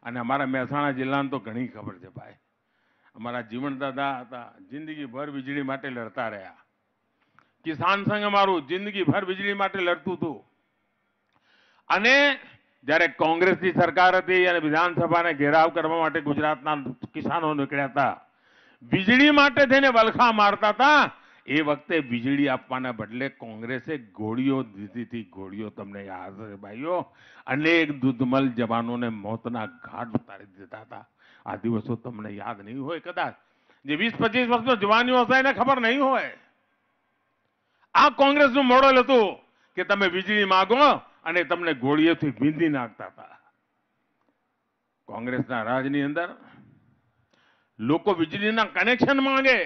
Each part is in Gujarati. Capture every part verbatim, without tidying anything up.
અને અમારા મહેસાણા જિલ્લાને તો ઘણી ખબર છે ભાઈ. અમારા જીવનદાદા હતા, જિંદગીભર વીજળી માટે લડતા રહ્યા. કિસાન સંઘ અમારું જિંદગીભર વીજળી માટે લડતું હતું. અને જ્યારે કોંગ્રેસની સરકાર હતી અને વિધાનસભાને ઘેરાવ કરવા માટે ગુજરાતના કિસાનો નીકળ્યા હતા, વીજળી માટે થઈને વલખા મારતા હતા, એ વખતે વીજળી આપવાના બદલે કોંગ્રેસે ગોળીઓ દીધી હતી. ગોળીઓ તમને યાદ છે ભાઈઓ? અનેક દૂધમલ જવાનોને મોતના ઘાટ ઉતારી દીધા હતા. આ દિવસો તમને યાદ નહીં હોય કદાચ. જે વીસ પચીસ વર્ષનો જવાનીઓ હશે એને ખબર નહીં હોય. આ કોંગ્રેસનું મોડેલ હતું કે તમે વીજળી માગો અને તમને ગોળીઓથી વીંધી નાખતા હતા. કોંગ્રેસના રાજની અંદર લોકો વીજળીના કનેક્શન માંગે,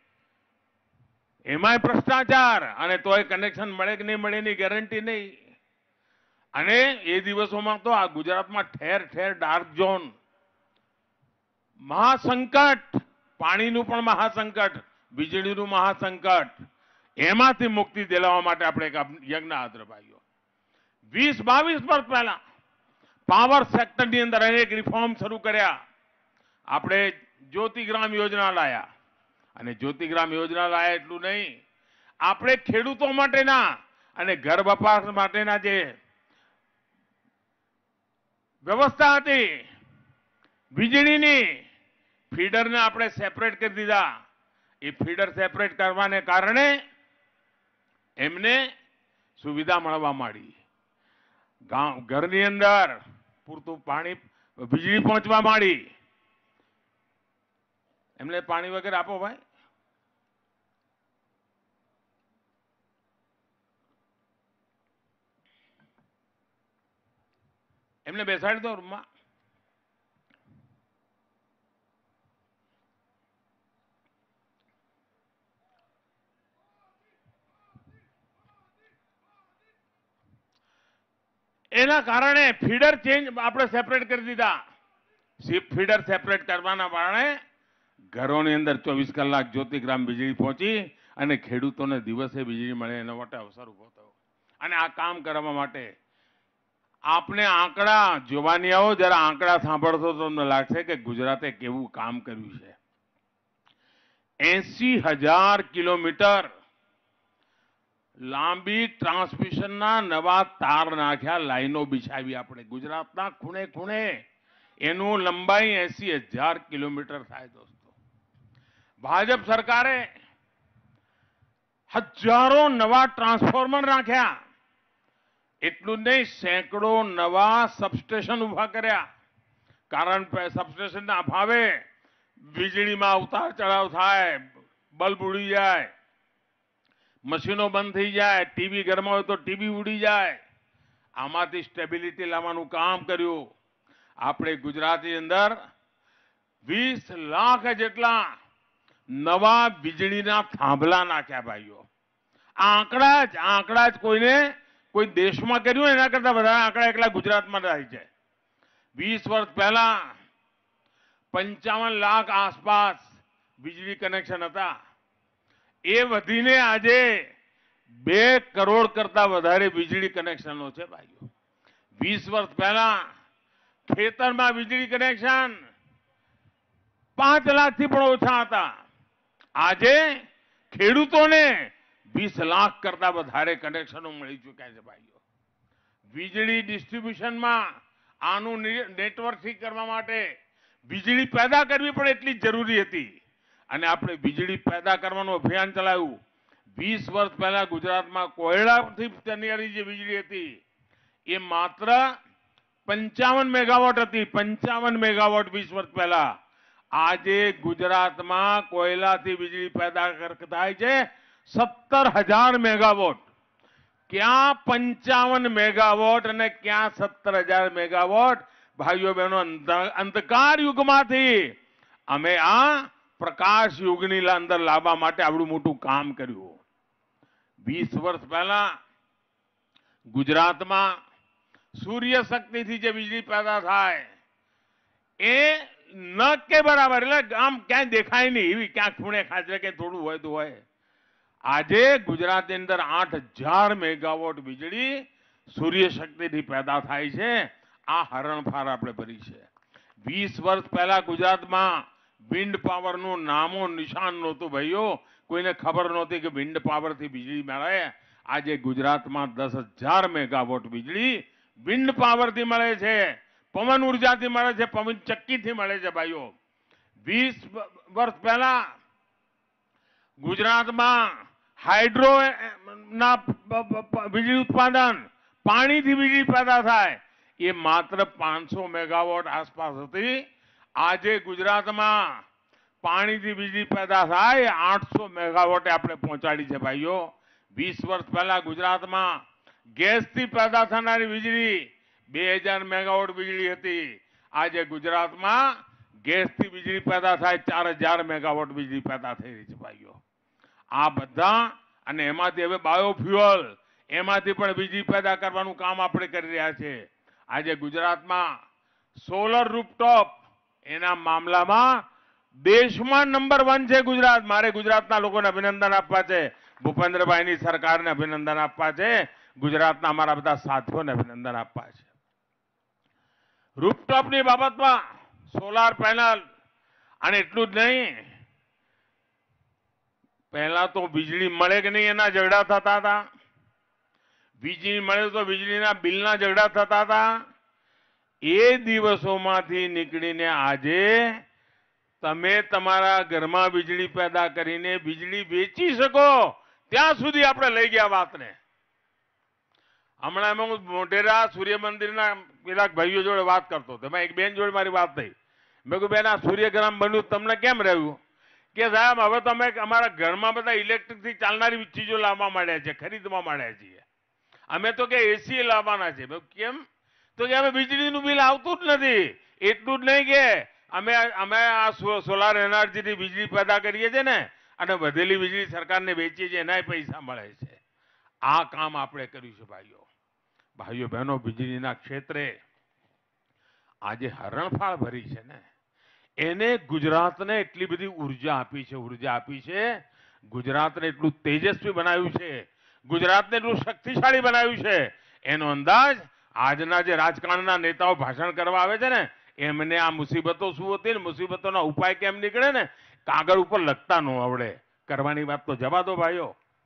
એમાંય ભ્રષ્ટાચાર, અને તોય કનેક્શન મળે કે નહીં મળે એની ગેરંટી નહીં. અને એ દિવસોમાં તો આ ગુજરાતમાં ઠેર ઠેર ડાર્ક ઝોન, મહાસંકટ, પાણીનું પણ મહાસંકટ, વીજળીનું મહાસંકટ, એમાંથી મુક્તિ દિલાવવા માટે આપણે એક યજ્ઞ હાથ ધરાયો. વીસ બાવીસ વર્ષ પહેલા પાવર સેક્ટરની અંદર અનેક રિફોર્મ શરૂ કર્યા. આપણે જ્યોતિગ્રામ યોજના લાયા, અને જ્યોતિગ્રામ યોજના લાયા એટલું નહીં, આપણે ખેડૂતો માટેના અને ઘર વપરાશ માટેના જે વ્યવસ્થા હતી વીજળીની, ફીડરને આપણે સેપરેટ કરી દીધા. એ ફીડર સેપરેટ કરવાને કારણે એમને સુવિધા મળવા માંડી. ગામ ઘરની અંદર પૂરતું પાણી, વીજળી પહોંચવા માંડી. એમને પાણી વગેરે આપો ભાઈ. એમને બેસાડી દો રૂમમાં. એના કારણે ફીડર ચેન્જ આપણે સેપરેટ કરી દીધા. ફીડર સેપરેટ કરવાના કારણે ઘરોની અંદર ચોવીસ કલાક જ્યોતિગ્રામ વીજળી પહોંચી અને ખેડૂતોને દિવસે વીજળી મળે એના માટે અવસર ઉભો થયો. અને આ કામ કરવા માટે આપણે આંકડા જોવાની આવો, જરા આંકડા સાંભળશો તો તમને લાગશે કે ગુજરાતે કેવું કામ કર્યું છે. એસી હજાર કિલોમીટર લાંબી ટ્રાન્સમિશનના નવા તાર નાખ્યા, લાઈનો બિછાવી આપણે ગુજરાતના ખૂણે ખૂણે. એનું લંબાઈ એસી હજાર કિલોમીટર થાય દોસ્તો. ભાજપ સરકારે હજારો નવા ટ્રાન્સફોર્મર નાખ્યા. એટલું નહીં, સેંકડો નવા સબસ્ટેશન ઉભા કર્યા. કારણ સબસ્ટેશનના અભાવે વીજળીમાં ઉતાર ચઢાવ થાય, બલ્બ ઉડી જાય, મશીનો બંધ થઈ જાય, ટીવી ઘરમાં હોય તો ટીવી ઉડી જાય. આમાંથી સ્ટેબિલિટી લાવવાનું કામ કર્યું. આપણે ગુજરાતની અંદર વીસ લાખ જેટલા નવા વીજળીના થાંભલા નાખ્યા ભાઈઓ. આંકડા જ આંકડા જ કોઈને કોઈ દેશમાં કર્યું એના કરતા વધારે આંકડા એકલા ગુજરાતમાં થાય છે. વીસ વર્ષ પહેલા પંચાવન લાખ આસપાસ વીજળી કનેક્શન હતા. એ વધીને આજે બે કરોડ કરતા વધારે વીજળી કનેક્શનો છે ભાઈઓ. વીસ વર્ષ પહેલા ખેતરમાં વીજળી કનેક્શન પાંચ લાખથી પણ ઓછા હતા. આજે ખેડૂતોને વીસ લાખ કરતા વધારે કનેક્શનો મળી ચૂક્યા છે ભાઈઓ. વીજળી ડિસ્ટ્રીબ્યુશનમાં આનું નેટવર્ક ઠીક કરવા માટે વીજળી પેદા કરવી પણ એટલી જ જરૂરી હતી. અને આપણે વીજળી પેદા કરવાનું અભિયાન ચલાવ્યું. વીસ વર્ષ પહેલા ગુજરાતમાં કોયડાથી તૈયારી જે વીજળી હતી એ માત્ર પંચાવન મેગાવોટ હતી. પંચાવન મેગાવોટ વીસ વર્ષ પહેલા. આજે ગુજરાતમાં કોયલાથી વીજળી પેદા થાય છે સત્તર હજાર મેગાવોટ. ક્યાં પંચાવન મેગાવોટ અને ક્યાં સત્તર હજાર મેગાવોટ? ભાઈઓ બહેનો, અંધકાર યુગમાંથી અમે આ પ્રકાશ યુગની અંદર લાવવા માટે આવડું મોટું કામ કર્યું. વીસ વર્ષ પહેલા ગુજરાતમાં સૂર્ય શક્તિથી જે વીજળી પેદા થાય એ ન કે બરાબર, એટલે આમ ક્યાંય દેખાય નહીં, એવી ક્યાંક ખૂણે ખાંચરે કે થોડું હોય તો હોય. આજે ગુજરાતની અંદર આઠ હજાર મેગાવોટ વીજળી સૂર્ય શક્તિથી પેદા થાય છે. આ હરણફાળ આપણે ભરી છે. વીસ વર્ષ પહેલા ગુજરાતમાં વિન્ડ પાવરનું નામો નિશાન નહોતું ભાઈઓ, કોઈને ખબર નહોતી કે વિન્ડ પાવરથી વીજળી મળે. આજે ગુજરાતમાં દસ હજાર મેગાવોટ વીજળી વિન્ડ પાવરથી મળે છે, પવન ઉર્જાથી મળે છે, પવન ચક્કીથી મળે છે ભાઈઓ. વીસ વર્ષ પહેલા ગુજરાતમાં હાઇડ્રો ના વીજળી ઉત્પાદન, પાણીથી વીજળી પેદા થાય, એ માત્ર પાંચસો મેગાવોટ આસપાસ હતી. આજે ગુજરાતમાં પાણીથી વીજળી પેદા થાય આઠસો મેગાવોટે આપણે પહોંચાડી છે ભાઈઓ. વીસ વર્ષ પહેલા ગુજરાતમાં ગેસથી પેદા થનારી વીજળી બે હજાર મેગાવોટ વીજળી હતી. આજે ગુજરાતમાં ગેસથી વીજળી પેદા થાય ચાર હજાર મેગાવોટ વીજળી પેદા થઈ રહી છે ભાઈઓ. આ બધા, અને એમાંથી હવે બાયોફ્યુઅલ, એમાંથી પણ વીજળી પેદા કરવાનું કામ આપણે કરી રહ્યા છીએ. આજે ગુજરાતમાં સોલર રૂફટોપ, એના મામલામાં દેશમાં નંબર વન છે ગુજરાત. મારે ગુજરાતના લોકોને અભિનંદન આપવા છે, ભૂપેન્દ્રભાઈની સરકારને અભિનંદન આપવા છે, ગુજરાતના અમારા બધા સાથીઓને અભિનંદન આપવા છે. રૂફટોપની બાબતમાં સોલાર પેનલ, અને એટલું જ નહીં, પહેલા તો વીજળી મળે કે નહીં એના ઝઘડા થતા હતા. વીજળી મળે તો વીજળીના બિલના ઝઘડા થતા હતા. એ દિવસોમાંથી નીકળીને આજે તમે તમારા ઘરમાં વીજળી પેદા કરીને વીજળી વેચી શકો ત્યાં સુધી આપણે લઈ ગયા વાતને. હમણાં હું મોઢેરા સૂર્ય મંદિરના કેટલાક ભાઈઓ જોડે વાત કરતો હતો. એમાં એક બેન જોડે મારી વાત થઈ. મેં કહ્યું બેન, આ સૂર્યગ્રામ બન્યું તમને કેમ રહ્યું? કે સાહેબ હવે તો અમે અમારા ઘરમાં બધા ઇલેક્ટ્રિકથી ચાલનારી ચીજો લાવવા માંડ્યા છે, ખરીદવા માંડ્યા છીએ. અમે તો કે એસી લાવવાના છે. કેમ? તો કે અમે વીજળીનું બિલ આવતું જ નથી. એટલું જ નહીં કે અમે અમે આ સોલાર એનર્જીથી વીજળી પેદા કરીએ છીએ ને, અને વધેલી વીજળી સરકારને વેચીએ છીએ, એનાય પૈસા મળે છે. આ કામ આપણે કર્યું છે ભાઈઓ. ભાઈઓ બહેનો, વીજળીના ક્ષેત્રે આજે હરણફાળ ભરી છે ને, એને ગુજરાતને એટલી બધી ઉર્જા આપી છે, ઉર્જા આપી છે, ગુજરાતને એટલું તેજસ્વી બનાવ્યું છે, ગુજરાતને એટલું શક્તિશાળી બનાવ્યું છે. એનો અંદાજ આજના જે રાજકારણના નેતાઓ ભાષણ કરવા આવે છે ને, એમને આ મુસીબતો શું હતી ને મુસીબતોના ઉપાય કેમ નીકળે ને, કાગળ ઉપર લખતા ન આવડે. કરવાની વાત તો જવા દો ભાઈઓ.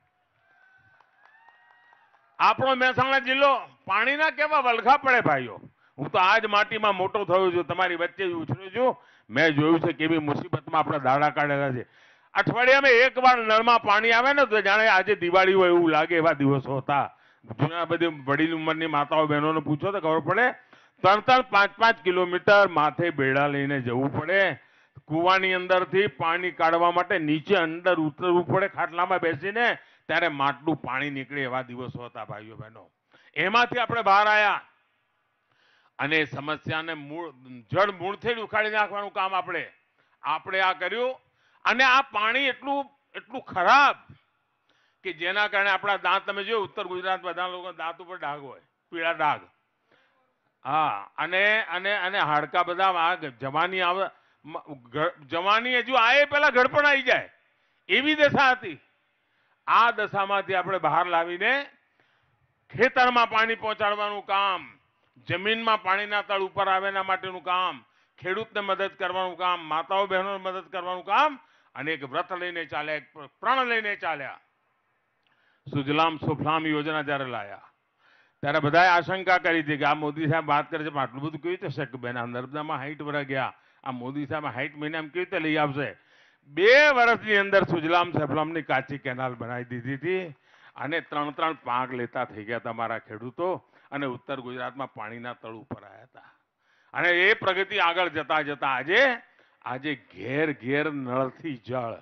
આપણો મહેસાણા જિલ્લો પાણીના કેવા વલખા પડે ભાઈઓ. હું તો આજ માટીમાં મોટો થયો છું, તમારી વચ્ચે ઉછર્યો છું. મેં જોયું છે કેવી મુસીબતમાં આપણે દાડા કાઢેલા છે. અઠવાડિયામાં એક વાર નળમાં પાણી આવે ને તો જાણે આજે દિવાળી હોય એવું લાગે, એવા દિવસો હતા. જૂના બધી વડીલ ઉંમરની માતાઓ બહેનોને પૂછો તો ખબર પડે, ત્રણ ત્રણ પાંચ પાંચ કિલોમીટર માથે બેડા લઈને જવું પડે. કુવાની અંદરથી પાણી કાઢવા માટે નીચે અંદર ઉતરવું પડે ખાટલામાં બેસીને, ત્યારે માટલું પાણી નીકળે એવા દિવસો હતા ભાઈઓ બહેનો. એમાંથી આપણે બહાર આવ્યા અને સમસ્યાને મૂળ જડ મૂળથી ઉખાડી નાખવાનું કામ આપણે આપણે આ કર્યું. અને આ પાણી એટલું એટલું ખરાબ કે જેના કારણે આપણા દાંત, તમે જો ઉત્તર ગુજરાત બધા લોકો દાંત ઉપર ડાઘ હોય, પીળા ડાઘ. હા, અને અને અને હાડકા બધા જવાની આવે, જવાની હજુ આયે પેલા ઘડપણ આવી જાય એવી દશા હતી. આ દશામાંથી આપણે બહાર લાવીને ખેતરમાં પાણી પહોંચાડવાનું કામ, જમીનમાં પાણીના તળ ઉપર આવે એના માટેનું કામ, ખેડૂતને મદદ કરવાનું કામ, માતાઓ બહેનોને મદદ કરવાનું કામ, અને એક વ્રત લઈને ચાલ્યા, એક પ્રણ લઈને ચાલ્યા. સુજલામ સુફલામ યોજના જ્યારે લાયા ત્યારે બધાએ આશંકા કરી હતી કે આ મોદી સાહેબ વાત કરે છે પણ આટલું બધું કેવી રીતે શક્ય બેન? આ નર્મદામાં હાઈટ વરા ગયા, આ મોદી સાહેબ હાઈટ મહિનામાં કેવી રીતે લઈ આવશે? બે વર્ષની અંદર સુજલામ સુફલામની કાચી કેનાલ બનાવી દીધી હતી અને ત્રણ ત્રણ પાક લેતા થઈ ગયા તમારા ખેડૂતો, અને ઉત્તર ગુજરાતમાં પાણીના તળ ઉપર આવ્યા હતા. અને એ પ્રગતિ આગળ જતા જતા આજે આજે ઘેર ઘેર નળથી જળ,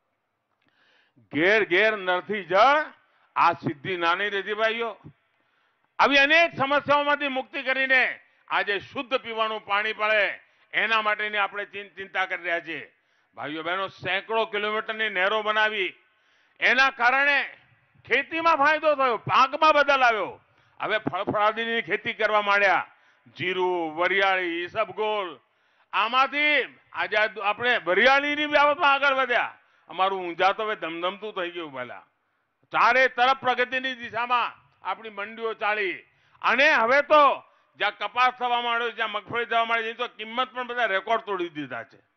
ઘેર ઘેર નળથી જળ. આ સિદ્ધિ નાની રહેતી ભાઈઓ. આવી અનેક સમસ્યાઓમાંથી મુક્તિ કરીને આજે શુદ્ધ પીવાનું પાણી પડે એના માટેની આપણે ચિંતા કરી રહ્યા છીએ ભાઈઓ બહેનો. સેંકડો કિલોમીટરની નહેરો બનાવી, એના કારણે ખેતીમાં ફાયદો થયો, પાકમાં બદલ આવ્યો. હવે ફળફળાદીની ખેતી કરવા માંડ્યા, જીરું, વરિયાળી, ઈસબગોલ. આમાંથી આજે આપણે વરિયાળીની બાબતમાં આગળ વધ્યા. અમારું ઊંઝા તો હવે ધમધમતું થઈ ગયું. પહેલા ચારે તરફ પ્રગતિની દિશામાં આપણી મંડીઓ ચાલી, અને હવે તો જ્યાં કપાસ થવા માંડ્યો, જ્યાં મગફળી થવા માંડી, એની તો કિંમત પણ બધા રેકોર્ડ તોડી દીધા છે.